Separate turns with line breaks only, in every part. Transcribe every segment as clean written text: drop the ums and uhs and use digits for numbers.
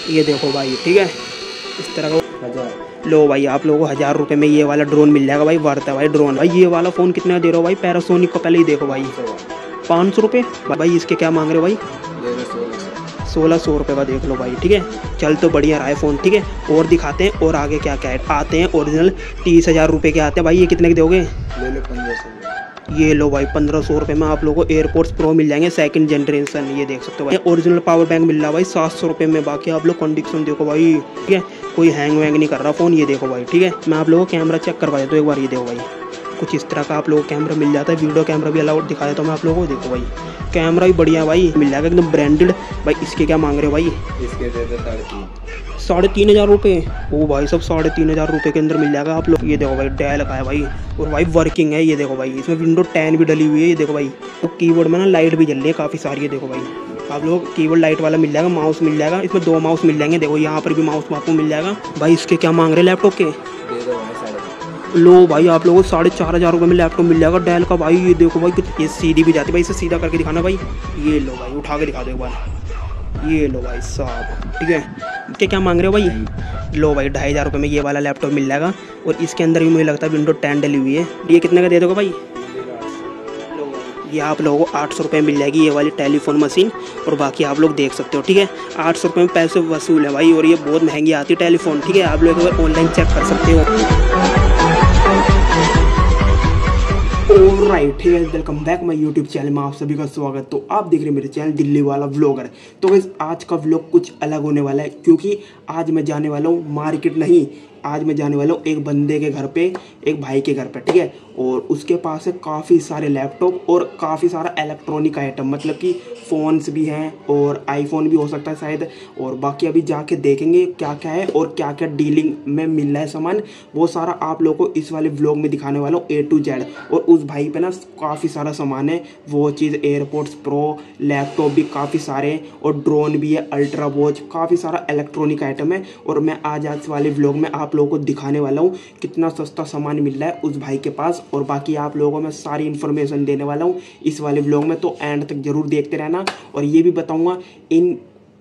ये देखो भाई, ठीक है, इस तरह का। लो भाई, आप लोगों को 1000 रुपये में ये वाला ड्रोन मिल जाएगा भाई, वर्थ है भाई ड्रोन। भाई ये वाला फ़ोन कितना दे रहे हो भाई, पैरासोनिक का, पहले ही देखो भाई 500 रुपये। भाई इसके क्या मांग रहे हो भाई, 1600 रुपये का देख लो भाई, ठीक है। चल तो बढ़िया रहा है फ़ोन, ठीक है। और दिखाते हैं और आगे क्या क्या है। आते हैं ओरिजिनल 30,000 रुपये के आते हैं भाई। ये कितने के दोगे,
ले लो 1500।
ये लो भाई 1500 रुपये में आप लोगों को एयरपोर्ट्स प्रो मिल जाएंगे, सेकंड जनरेशन। ये देख सकते हो भाई, ओरिजिनल पावर बैंक मिल रहा है भाई 700 रुपये में। बाकी आप लोग कंडीशन देखो भाई, ठीक है, कोई हैंग वैंग नहीं कर रहा फ़ोन। ये देखो भाई, ठीक है। मैं आप लोगों को कैमरा चेक करवा देता हूँ एक बार। ये देखो भाई, कुछ इस तरह का आप लोगों को कैमरा मिल जाता है, वीडियो कैमरा भी अलाउड दिखा देता हूँ मैं आप लोगों को। देखो भाई, कैमरा भी बढ़िया भाई मिल जाएगा, एकदम ब्रांडेड। भाई इसके क्या मांग रहे हो भाई,
इसके दे दो 3.5।
3,500 रुपये। ओ भाई सब 3,500 रुपये के अंदर मिल जाएगा आप लोग। ये देखो भाई, डेल का है भाई, और भाई वर्किंग है। ये देखो भाई, इसमें विंडो 10 भी डली हुई है। ये देखो भाई, तो कीबोर्ड में ना लाइट भी जल रही है काफ़ी सारी। ये देखो भाई, आप लोग कीबोर्ड लाइट वाला मिल जाएगा, माउस मिल जाएगा, इसमें 2 माउस मिल जाएंगे। देखो यहाँ पर भी माउस आपको मिल जाएगा भाई। इसके क्या मांग रहे हैं लैपटॉप के,
दे दो भाई 4,500।
लो भाई, आप लोगों को 4,500 रुपये में लैपटॉप मिल जाएगा डेल का भाई। ये देखो भाई, ये सीधी भी जाती है भाई, इसे सीधा करके दिखाना भाई। ये लो भाई, उठा के दिखा दो एक बार। ये लो भाई साहब, ठीक है। इसके क्या मांग रहे हो भाई, लो भाई 2,500 रुपये में ये वाला लैपटॉप मिल जाएगा। और इसके अंदर भी मुझे लगता है विंडो 10 डली हुई है। ये कितने का दे दोगे भाई, लो भाई, ये आप लोगों को 800 रुपये मिल जाएगी ये वाली टेलीफोन मशीन। और बाकी आप लोग देख सकते हो, ठीक है, 800 रुपये में पैसे वसूल है भाई। और ये बहुत महंगी आती है टेलीफोन, ठीक है। आप लोग एक बार ऑनलाइन चेक कर सकते हो। ऑलराइट, ठीक है, welcome back my YouTube channel में आप सभी का स्वागत। तो आप देख रहे हैं मेरे चैनल दिल्ली वाला व्लॉगर। तो गाइस आज का व्लॉग कुछ अलग होने वाला है, क्योंकि आज मैं जाने वाला हूँ मार्केट नहीं, आज मैं जाने वाला हूँ एक बंदे के घर पे, एक भाई के घर पे, ठीक है। और उसके पास है काफ़ी सारे लैपटॉप और काफ़ी सारा इलेक्ट्रॉनिक आइटम, मतलब कि फ़ोन्स भी हैं और आईफोन भी हो सकता है शायद। और बाकी अभी जाके देखेंगे क्या क्या है और क्या क्या डीलिंग में मिल रहा है सामान, वो सारा आप लोगों को इस वाले व्लॉग में दिखाने वाला हूँ A to Z। और उस भाई पे ना काफ़ी सारा सामान है, वो चीज़ एयरपोर्ट्स प्रो, लैपटॉप भी काफ़ी सारे, और ड्रोन भी है, अल्ट्रा वॉच, काफ़ी सारा इलेक्ट्रॉनिक आइटम है। और मैं आज वाले व्लॉग में आप लोगों को दिखाने वाला हूँ कितना सस्ता सामान मिल रहा है उस भाई के पास। और बाकी आप लोगों को मैं सारी इन्फॉर्मेशन देने वाला हूँ इस वाले व्लॉग में, तो एंड तक जरूर देखते रहना। और ये भी बताऊँगा इन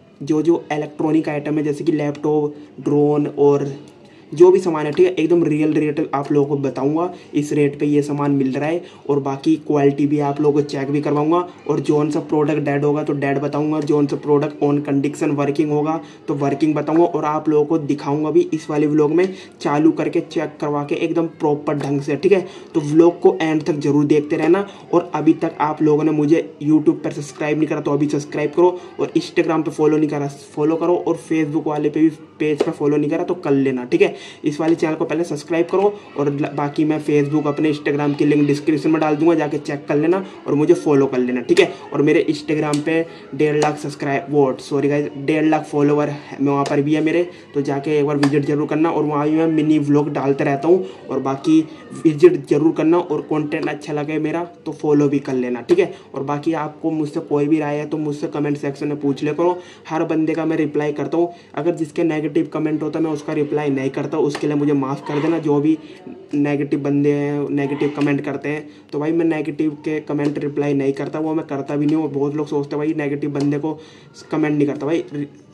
जो इलेक्ट्रॉनिक आइटम है, जैसे कि लैपटॉप, ड्रोन और जो भी सामान है, ठीक है, एकदम रियल रेट आप लोगों को बताऊंगा, इस रेट पे ये सामान मिल रहा है। और बाकी क्वालिटी भी आप लोगों को चेक भी करवाऊंगा। और जौन सा प्रोडक्ट डेड होगा तो डेड बताऊंगा, जौन सा प्रोडक्ट ऑन कंडीशन वर्किंग होगा तो वर्किंग बताऊंगा। और आप लोगों को दिखाऊंगा भी इस वाले व्लॉग में, चालू करके चेक करवा के एकदम प्रॉपर ढंग से, ठीक है। तो व्लॉग को एंड तक जरूर देखते रहना। और अभी तक आप लोगों ने मुझे यूट्यूब पर सब्सक्राइब नहीं करा तो अभी सब्सक्राइब करो, और इंस्टाग्राम पर फॉलो नहीं करा फॉलो करो, और फेसबुक वाले पे भी पेज पर फॉलो नहीं करा तो कर लेना, ठीक है। इस वाले चैनल को पहले सब्सक्राइब करो, और बाकी मैं फेसबुक अपने इंस्टाग्राम की लिंक डिस्क्रिप्शन में डाल दूंगा, जाके चेक कर लेना और मुझे फॉलो कर लेना, ठीक है। और मेरे इंस्टाग्राम पे 1.5 लाख सब्सक्राइब 1.5 लाख फॉलोवर मैं वहाँ पर भी है मेरे, तो जाके एक बार विजिट जरूर करना। और वहाँ भी मैं मिनी व्लॉग डालता रहता हूँ, और बाकी विजिट जरूर करना। और कंटेंट अच्छा लगे मेरा तो फॉलो भी कर लेना, ठीक है। और बाकी आपको मुझसे कोई भी राय है तो मुझसे कमेंट सेक्शन में पूछ ले करो, हर बंदे का मैं रिप्लाई करता हूँ। अगर जिसके नेगेटिव कमेंट होता है मैं उसका रिप्लाई नहीं करता, उसके लिए मुझे माफ़ कर देना। जो भी नेगेटिव बंदे हैं, नेगेटिव कमेंट करते हैं, तो भाई मैं नेगेटिव के कमेंट रिप्लाई नहीं करता, वो मैं करता भी नहीं हूँ। बहुत लोग सोचते हैं भाई नेगेटिव बंदे को कमेंट नहीं करता, भाई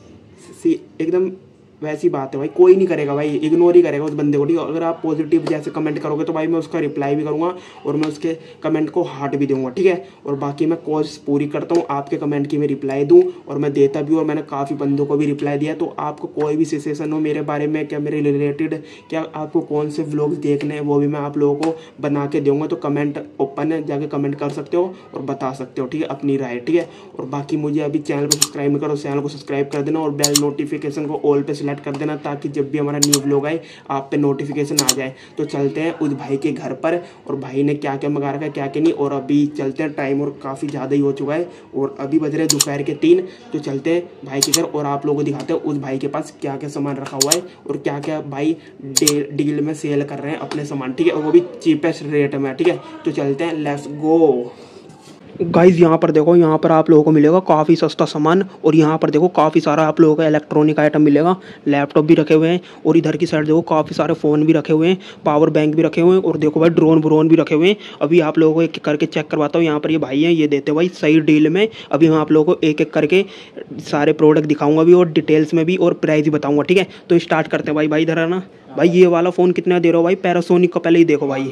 एकदम वैसी बात है भाई, कोई नहीं करेगा भाई, इग्नोर ही करेगा उस बंदे को, ठीक है। अगर आप पॉजिटिव जैसे कमेंट करोगे तो भाई मैं उसका रिप्लाई भी करूँगा और मैं उसके कमेंट को हार्ट भी दूंगा, ठीक है। और बाकी मैं कोशिश पूरी करता हूँ आपके कमेंट की मैं रिप्लाई दूँ, और मैं देता भी हूँ। और मैंने काफ़ी बंदों को भी रिप्लाई दिया। तो आपको कोई भी सजेशन हो मेरे बारे में, क्या मेरे रिलेटेड, क्या आपको कौन से व्लॉग्स देखने हैं, वो भी मैं आप लोगों को बना के दूँगा। तो कमेंट ओपन है, जाके कमेंट कर सकते हो और बता सकते हो, ठीक है, अपनी राय, ठीक है। और बाकी मुझे अभी चैनल को सब्सक्राइब नहीं करो, चैनल को सब्सक्राइब कर देना और बेल नोटिफिकेशन को ऑल पे सिलेक्ट कर देना, ताकि जब भी हमारा न्यू व्लॉग आए आप पे नोटिफिकेशन आ जाए। तो चलते हैं उस भाई के घर पर, और भाई ने क्या क्या मंगा रखा है क्या क्या नहीं। और अभी चलते हैं, टाइम और काफ़ी ज़्यादा ही हो चुका है, और अभी बज रहे दोपहर के 3। तो चलते हैं भाई के घर और आप लोगों को दिखाते हैं उस भाई के पास क्या क्या सामान रखा हुआ है और क्या क्या भाई डील में सेल कर रहे हैं अपने सामान, ठीक है, और वो भी चीपेस्ट रेट में, ठीक है। तो चलते हैं, लेट्स गो। गाइज यहाँ पर देखो, यहाँ पर आप लोगों को मिलेगा काफ़ी सस्ता सामान। और यहाँ पर देखो काफ़ी सारा आप लोगों का इलेक्ट्रॉनिक आइटम मिलेगा। लैपटॉप भी रखे हुए हैं और इधर की साइड देखो काफ़ी सारे फ़ोन भी रखे हुए हैं, पावर बैंक भी रखे हुए हैं और देखो भाई ड्रोन भी रखे हुए हैं। अभी आप लोगों को एक एक करके चेक करवाता हूँ। यहाँ पर ये भाई हैं, ये देते भाई सही डील में। अभी मैं आप लोगों को एक एक करके सारे प्रोडक्ट दिखाऊंगा भी और डिटेल्स में भी और प्राइस भी बताऊँगा, ठीक है। तो स्टार्ट करते हैं भाई इधर है ना भाई। ये वाला फ़ोन कितना दे रहे हो भाई? पैनासोनिक का, पहले ही देखो भाई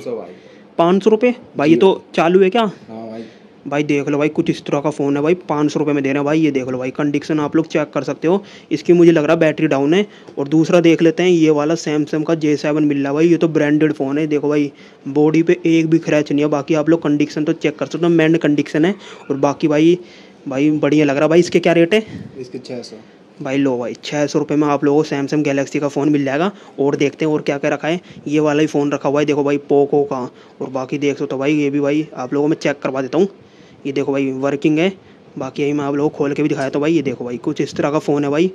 500 रुपये भाई। ये तो चालू है क्या?
हाँ भाई।
भाई देख लो भाई, कुछ इस तरह का फ़ोन है भाई, 500 रुपये में दे रहे हैं भाई। ये देख लो भाई, कंडीशन आप लोग चेक कर सकते हो। इसकी मुझे लग रहा है बैटरी डाउन है। और दूसरा देख लेते हैं, ये वाला सैमसंग का J7 मिल रहा है भाई। ये तो ब्रांडेड फ़ोन है, देखो भाई बॉडी पे एक भी क्रैच नहीं है। बाकी आप लोग कंडीशन तो चेक कर सकते हो, मैंड कंडीशन है। और बाकी भाई बढ़िया लग रहा है भाई। इसके क्या रेट है?
इसके 600
भाई लो भाई, 600 रुपये में आप लोगों को सैमसंग गैलेक्सी का फ़ोन मिल जाएगा। और देखते हैं और क्या क्या रखा है। ये वाला ही फ़ोन रखा हुआ है देखो भाई, पोको का। और बाकी देख सकते हो भाई, ये भी भाई आप लोगों को मैं चेक करवा देता हूँ। ये देखो भाई वर्किंग है। बाकी यही मैं आप लोगों को खोल के भी दिखाया। तो भाई ये देखो भाई, कुछ इस तरह का फ़ोन है भाई।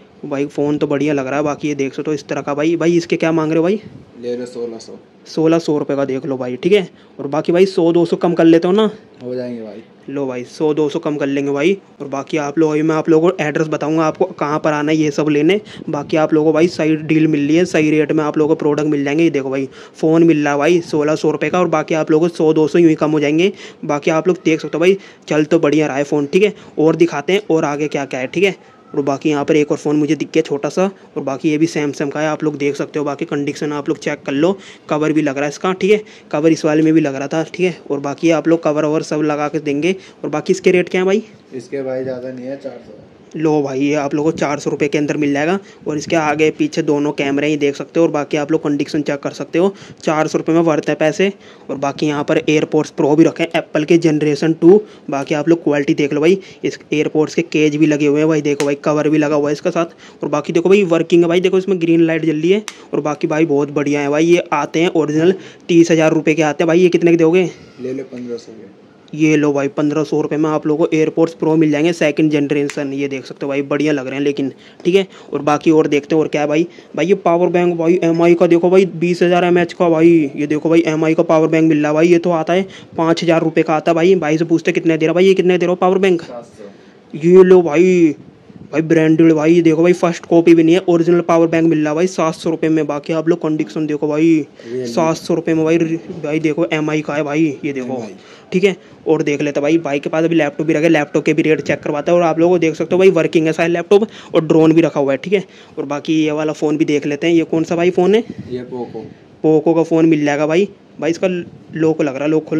फ़ोन तो बढ़िया लग रहा है। बाकी ये देख सकते हो इस तरह का भाई इसके क्या मांग रहे हो भाई?
ले लो 1600।
1600 रुपये का देख लो भाई, ठीक है। और बाकी भाई 100-200 कम कर लेते हो ना?
हो जाएंगे भाई।
लो भाई 100-200 कम कर लेंगे भाई। और बाकी आप लोग, मैं आप लोगों को एड्रेस बताऊंगा आपको कहाँ पर आना है ये सब लेने। बाकी आप लोगों को भाई सही डील मिल रही है, सही रेट में आप लोगों को प्रोडक्ट मिल जाएंगे। ये देखो भाई फ़ोन मिल रहा है भाई 1600 रुपये का। और बाकी आप लोगों को 100-200 यूँ ही कम हो जाएंगे। बाकी आप लोग देख सकते हो भाई, चल तो बढ़िया रहा है फ़ोन, ठीक है। और दिखाते हैं और आगे क्या क्या है, ठीक है। और बाकी यहाँ पर एक और फ़ोन मुझे दिख गया छोटा सा। और बाकी ये भी सैमसंग का है, आप लोग देख सकते हो। बाकी कंडीशन आप लोग चेक कर लो। कवर भी लग रहा है इसका, ठीक है। कवर इस वाले में भी लग रहा था, ठीक है। और बाकी आप लोग कवर ववर सब लगा के देंगे। और बाकी इसके रेट क्या है भाई?
इसके भाई ज़्यादा नहीं है, 400।
लो भाई, ये आप लोगों को 400 रुपये के अंदर मिल जाएगा। और इसके आगे पीछे दोनों कैमरे ही देख सकते हो। और बाकी आप लोग कंडीशन चेक कर सकते हो। 400 रुपये में वर्थ है पैसे। और बाकी यहाँ पर एयरपोर्ट्स प्रो भी रखे हैं, एप्पल के जनरेशन 2। बाकी आप लोग क्वालिटी देख लो भाई। इस एयरपोर्ट्स के केज भी लगे हुए हैं भाई, देखो भाई कवर भी लगा हुआ है इसका साथ। और बाकी देखो भाई वर्किंग है भाई, देखो इसमें ग्रीन लाइट जल रही है। और बाकी भाई बहुत बढ़िया है भाई। ये आते हैं ओरिजिनल 30,000 रुपये के आते हैं भाई। ये कितने के दोगे?
ले लो 1500 के।
ये लो भाई 1500 रुपये में आप लोगों को एयरपोर्ट्स प्रो मिल जाएंगे, सेकंड जनरेशन। ये देख सकते हो भाई, बढ़िया लग रहे हैं लेकिन, ठीक है। और बाकी और देखते हैं और क्या है भाई। ये पावर बैंक भाई MI का देखो भाई, 20,000 mAh का भाई। ये देखो भाई MI का पावर बैंक मिल रहा है भाई। ये तो आता है 5,000 रुपये का आता है भाई। भाई से पूछते कितने दे रहा भाई? ये कितने दे रहा हो पावर बैंक?
700।
ये लो भाई ब्रांडेड भाई। ये देखो भाई फर्स्ट कॉपी भी नहीं है, ओरिजिनल पावर बैंक मिल रहा है भाई 700 रुपये में। बाकी आप लोग कंडीशन देखो भाई, 700 रुपये में भाई देखो MI का है भाई। ये देखो, ठीक है। और देख लेते भाई के पास अभी लैपटॉप भी रखे, लैपटॉप के भी रेट चेक करवाता है। और आप लोगों को देख सकते हो भाई वर्किंग है सारे लैपटॉप। और ड्रोन भी रखा हुआ है, ठीक है। और बाकी ये वाला फ़ोन भी देख लेते हैं। ये कौन सा भाई फ़ोन है?
ये
पोको का फ़ोन मिल जाएगा भाई। इसका लॉक लग रहा है, लॉक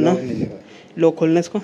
खोलना इसका।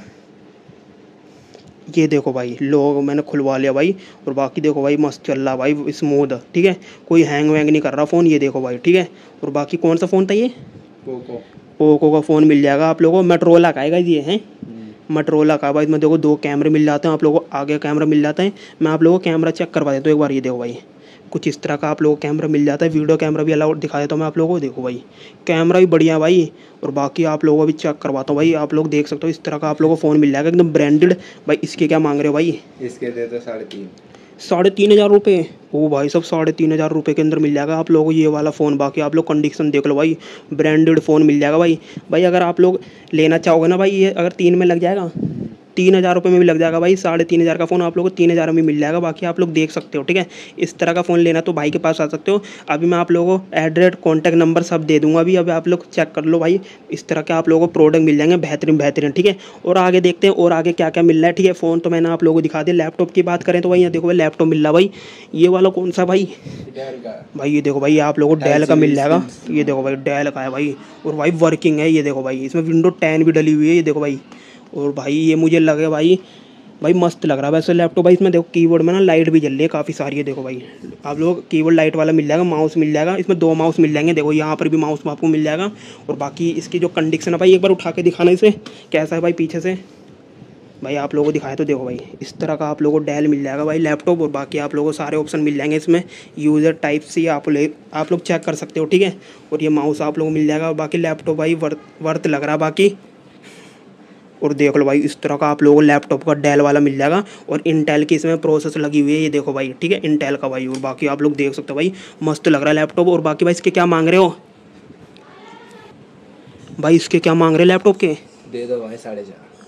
ये देखो भाई लोग मैंने खुलवा लिया भाई। और बाकी देखो भाई मस्त चल रहा भाई, स्मूथ, ठीक है। कोई हैंग वैंग नहीं कर रहा फ़ोन। ये देखो भाई, ठीक है। और बाकी कौन सा फ़ोन था ये? पोको का फ़ोन मिल जाएगा आप लोगों को। मोटोरोला का आएगा ये है, मोटोरोला का भाई। इसमें देखो 2 कैमरे मिल जाते हैं आप लोगों को, आगे कैमरा मिल जाता है। मैं आप लोगों को कैमरा चेक करवा देता हूँ एक बार। ये देखो भाई कुछ इस तरह का आप लोगों को कैमरा मिल जाता है। वीडियो कैमरा भी अलाउड दिखा देता हूँ मैं आप लोगों को। देखो भाई कैमरा भी बढ़िया है भाई। और बाकी आप लोगों को भी चेक करवाता हूँ भाई। आप लोग देख सकते हो इस तरह का आप लोगों को फ़ोन मिल जाएगा एकदम ब्रांडेड भाई। इसके क्या मांग रहे हो भाई?
इसके दे दो 3.5।
3,500 रुपये? ओ भाई सब 3,500 रुपये के अंदर मिल जाएगा आप लोगों को ये वाला फ़ोन। बाकी आप लोग कंडीशन देख लो भाई, ब्रांडेड फ़ोन मिल जाएगा भाई। अगर आप लोग लेना चाहोगे ना भाई, ये अगर 3 में लग जाएगा, 3,000 रुपये में भी लग जाएगा भाई। 3,500 का फ़ोन आप लोगों को 3,000 में मिल जाएगा। बाकी आप लोग देख सकते हो, ठीक है। इस तरह का फ़ोन लेना तो भाई के पास आ सकते हो। अभी मैं आप लोगों को एड्रेस कॉन्टैक्ट नंबर सब दे दूंगा अभी आप लोग चेक कर लो भाई। इस तरह के आप लोगों को प्रोडक्ट मिल जाएंगे बेहतरीन, ठीक है। और आगे देखते हैं और आगे क्या क्या मिल रहा है, ठीक है। फ़ोन तो मैंने आप लोगों को दिखा दिया। लैपटॉप की बात करें तो भाई यहाँ देखो भाई लैपटॉप मिल रहा है भाई। ये वाला कौन सा भाई? ये देखो भाई आप लोगों को डेल का मिल जाएगा। ये देखो भाई डेल का है भाई। और भाई वर्किंग है। ये देखो भाई इसमें विंडो 10 भी डली हुई है। ये देखो भाई। और भाई ये मुझे लगे भाई मस्त लग रहा है वैसे लैपटॉप भाई। इसमें देखो कीबोर्ड में ना लाइट भी जल रही है काफ़ी सारी है। देखो भाई आप लोग कीबोर्ड लाइट वाला मिल जाएगा, माउस मिल जाएगा। इसमें 2 माउस मिल जाएंगे। देखो यहाँ पर भी माउस आपको मिल जाएगा। और बाकी इसकी जो कंडीशन है भाई, एक बार उठा के दिखाना इसे कैसा है भाई पीछे से भाई आप लोगों को दिखाए। तो देखो भाई इस तरह का आप लोगों को डेल मिल जाएगा भाई लैपटॉप। और बाकी आप लोगों को सारे ऑप्शन मिल जाएंगे इसमें। यूज़र टाइप सी आप लोग चेक कर सकते हो, ठीक है। और ये माउस आप लोगों को मिल जाएगा। बाकी लैपटॉप भाई वर्थ लग रहा है बाकी। और देख लो भाई इस तरह का आप लोगों को लैपटॉप का डेल वाला मिल जाएगा। और इंटेल की इसमें प्रोसेस लगी हुई है। ये देखो भाई, ठीक है, इंटेल का भाई। और बाकी आप लोग देख सकते हो भाई मस्त लग रहा है लैपटॉप। और बाकी भाई इसके क्या मांग रहे हो भाई? इसके क्या मांग रहे हैं लैपटॉप के?
दे दो भाई 4,500।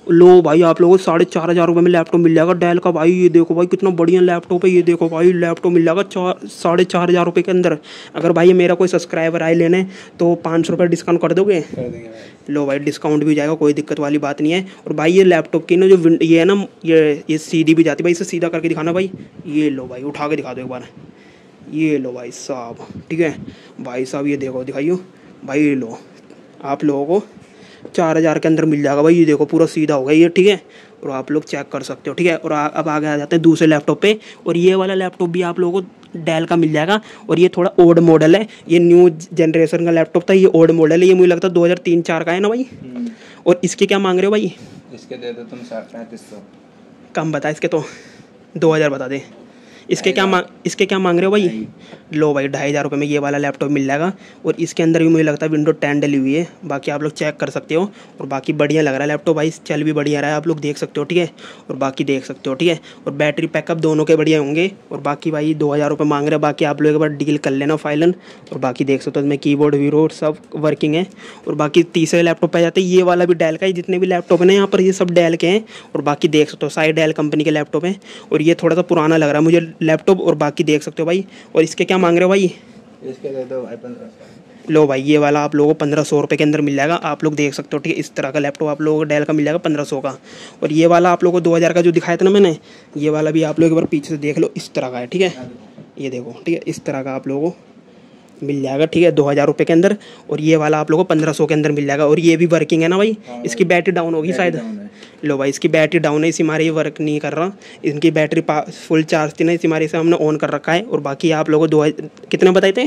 लो भाई आप लोगों को 4,500 में लैपटॉप मिल जाएगा डेल का भाई। ये देखो भाई कितना बढ़िया लैपटॉप है। ये देखो भाई लैपटॉप मिल जाएगा 4,500 के अंदर। अगर भाई ये मेरा कोई सब्सक्राइबर आए लेने तो 500 डिस्काउंट कर दोगे?
कर देंगे भाई।
लो भाई डिस्काउंट भी हो जाएगा, कोई दिक्कत वाली बात नहीं है। और भाई ये लैपटॉप की ना जो ये है ना, ये सीधी भी जाती है भाई। इसे सीधा करके दिखाना भाई। ये लो भाई उठा के दिखा दो एक बार। ये लो भाई साहब, ठीक है भाई साहब। ये देखो दिखाइयो भाई। ये लो आप लोगों को 4,000 के अंदर मिल जाएगा भाई। ये देखो पूरा सीधा हो गया ये, ठीक है। और आप लोग चेक कर सकते हो, ठीक है। और अब आगे आ जाते हैं दूसरे लैपटॉप पे। और ये वाला लैपटॉप भी आप लोगों को डेल का मिल जाएगा। और ये थोड़ा ओल्ड मॉडल है, ये न्यू जनरेशन का लैपटॉप था, ये ओल्ड मॉडल है। ये मुझे लगता है 2003-4 का है ना भाई। और इसके क्या मांग रहे हो भाई?
इसके दे दो तुम 3500।
कम बता इसके तो 2,000 बता दे। इसके क्या मांग रहे हो भाई? लो भाई 2,500 में ये वाला लैपटॉप मिल जाएगा। और इसके अंदर भी मुझे लगता है विंडो 10 डली हुई है। बाकी आप लोग चेक कर सकते हो। और बाकी बढ़िया लग रहा है लैपटॉप भाई, चल भी बढ़िया रहा है, आप लोग देख सकते हो, ठीक है। और बाकी देख सकते हो, ठीक है। और बैटरी पैकअप दोनों के बढ़िया होंगे। और बाकी भाई 2,000 मांग रहे हैं। बाकी आप लोग एक बार डील कर लेना फाइनल। और बाकी देख सकते हो इसमें कीबोर्ड वीरो सब वर्किंग है। और बाकी तीसरे लैपटॉप पे जाते हैं, ये वाला भी डेल का है। जितने भी लैपटॉप हैं यहाँ पर ये सब डेल के हैं। और बाकी देख सकते हो सारे डेल कंपनी के लैपटॉप हैं। और ये थोड़ा सा पुराना लग रहा है मुझे लैपटॉप। और बाकी देख सकते हो भाई। और इसके क्या मांग रहे हो भाई?
इसके दे दो भाई 1500।
लो भाई ये वाला आप लोगों को 1,500 के अंदर मिल जाएगा। आप लोग देख सकते हो, ठीक है। इस तरह का लैपटॉप आप लोगों को डेल का मिल जाएगा 1,500 का। और ये वाला आप लोगों को 2,000 का जो दिखाया था ना मैंने, ये वाला भी आप लोग एक बार पीछे से देख लो, इस तरह का है, ठीक है। ये देखो, ठीक है, इस तरह का आप लोगों को मिल जाएगा, ठीक है, 2,000 के अंदर। और ये वाला आप लोगों को 1,500 के अंदर मिल जाएगा। और ये भी वर्किंग है ना भाई? इसकी बैटरी डाउन होगी शायद। लो भाई इसकी बैटरी डाउन है, इसी मारे ये वर्क नहीं कर रहा। इनकी बैटरी फुल चार्ज थी ना, इसी मारे से हमने ऑन कर रखा है। और बाकी आप लोगों को कितने बताए थे?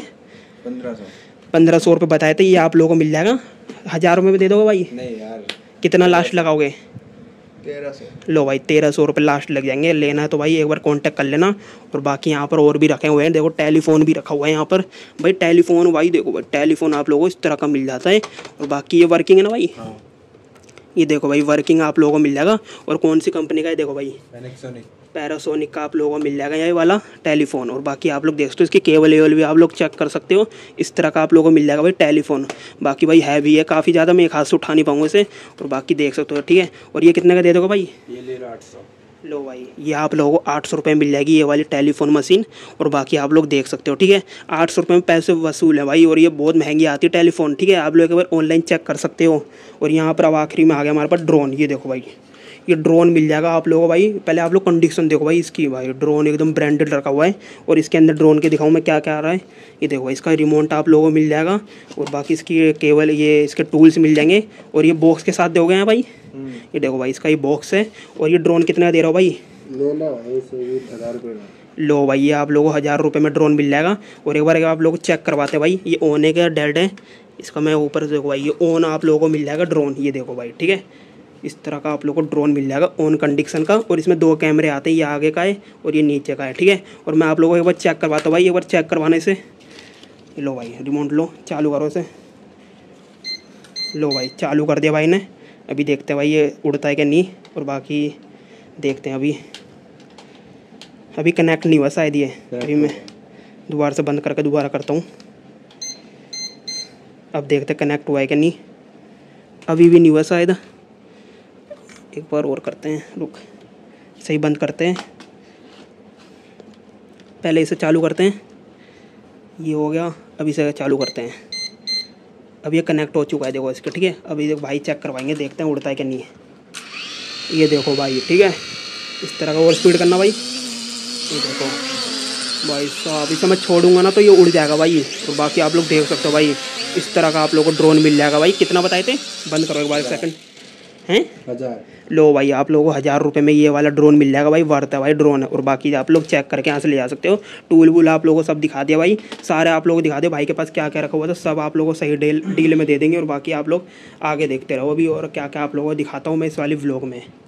1,500 रुपये बताए थे। ये आप लोगों को मिल जाएगा 1,000 में दे दोगे भाई?
नहीं यार,
कितना लास्ट लगाओगे?
1300।
लो भाई 1,300 रुपये लास्ट लग जाएंगे। लेना है तो भाई एक बार कांटेक्ट कर लेना। और बाकी यहाँ पर और भी रखे हुए हैं, देखो टेलीफोन भी रखा हुआ है यहाँ पर भाई। टेलीफोन भाई देखो भाई, टेलीफोन आप लोगों को इस तरह का मिल जाता है। और बाकी ये वर्किंग है ना भाई?
हाँ।
ये देखो भाई वर्किंग आप लोगों को मिल जाएगा। और कौन सी कंपनी का है देखो भाई? पैनासोनिक का आप लोगों को मिल जाएगा ये वाला टेलीफोन। और बाकी आप लोग देख सकते हो इसकी केबल वेबल भी आप लोग चेक कर सकते हो। इस तरह का आप लोगों को मिल जाएगा भाई टेलीफोन। बाकी भाई हैवी है काफ़ी ज़्यादा, मैं एक हाथ से उठा नहीं पाऊंगा इसे। और बाकी देख सकते हो, ठीक है। और ये कितने का दे दोगे भाई?
ये ले लो 800।
लो भाई ये आप लोगों को 800 रुपये मिल जाएगी ये वाली टेलीफोन मशीन। और बाकी आप लोग देख सकते हो, ठीक है। 800 रुपये में पैसे वसूल है भाई। और ये बहुत महंगी आती है टेलीफोन, ठीक है। आप लोग एक बार ऑनलाइन चेक कर सकते हो। और यहाँ पर अब आखिरी में आ गया हमारे पास ड्रोन। ये देखो भाई, ये ड्रोन मिल जाएगा आप लोगों को भाई। पहले आप लोग कंडीशन देखो भाई इसकी भाई। ड्रोन एकदम ब्रांडेड रखा हुआ है। और इसके अंदर ड्रोन के दिखाऊँ मैं क्या क्या आ रहा है। ये देखो इसका रिमोट आप लोगों को मिल जाएगा। और बाकी इसकी केबल, ये इसके टूल्स मिल जाएंगे। और ये बॉक्स के साथ दोगे हैं भाई। ये देखो भाई इसका ये बॉक्स है। और ये ड्रोन कितना दे रहा हो भाई?
ले लो भाई, 1000 रुपये में।
लो भाई ये आप लोगों को 1,000 रुपये में ड्रोन मिल जाएगा। और एक बार आप लोग चेक करवाते हैं भाई, ये ऑन है क्या डेड है इसका? मैं ऊपर से देखो भाई, ये ऑन आप लोगों को मिल जाएगा ड्रोन। ये देखो भाई, ठीक है। इस तरह का आप लोगों को ड्रोन मिल जाएगा ऑन कंडीशन का। और इसमें 2 कैमरे आते हैं, ये आगे का है और ये नीचे का है, ठीक है। और मैं आप लोगों को एक बार चेक करवाता हूँ भाई। एक बार चेक करवाने से, लो भाई रिमोट लो, चालू करो इसे। लो भाई चालू कर दिया भाई ने। अभी देखते हैं भाई ये उड़ता है क्या नहीं। और बाकी देखते हैं, अभी कनेक्ट नहीं हुआ शायद ये। अभी मैं दोबारा से बंद करके दोबारा करता हूँ। अब देखते हैं कनेक्ट हुआ है क्या नहीं। अभी भी नहीं हुआ शायद। एक बार और करते हैं, रुक, सही बंद करते हैं। पहले इसे चालू करते हैं, ये हो गया। अब इसे चालू करते हैं। अब ये कनेक्ट हो चुका है देखो इसके, ठीक है। अभी देखो भाई चेक करवाएंगे, देखते हैं उड़ता है क्या नहीं है। ये देखो भाई, ठीक है। इस तरह का और स्पीड करना भाई। ये देखो भाई साहब, इसे मैं छोड़ूंगा ना तो ये उड़ जाएगा भाई। और बाकी आप लोग देख सकते हो भाई, इस तरह का आप लोगों को ड्रोन मिल जाएगा भाई। कितना बताए थे? बंद करो एक बार, एक सेकंड हैं।
1000।
लो भाई आप लोगों को 1,000 रुपये में ये वाला ड्रोन मिल जाएगा भाई। वर्थ है भाई ड्रोन है। और बाकी आप लोग चेक करके यहाँ से ले जा सकते हो। टूल वूल आप लोगों को सब दिखा दिया भाई, सारे आप लोगों को दिखा दिया भाई के पास क्या क्या रखा हुआ था, सब आप लोगों को सही डील में दे देंगे। और बाकी आप लोग आगे देखते रहो अभी, और क्या क्या आप लोगों को दिखाता हूँ मैं इस वाली व्लॉग में।